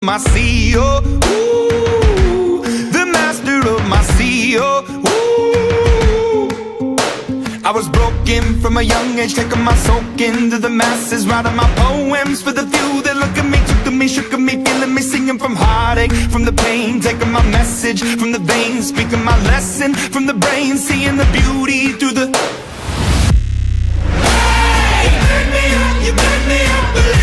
my CEO. Ooh, the master of my CEO. Ooh, I was broken from a young age, taking my soak into the masses, writing my poems for the few that look at me, took at me, shook at me, feeling me, singing from heartache, from the pain, taking my message from the veins, speaking my lesson from the brain, seeing the beauty through the... Hey, you burn me up,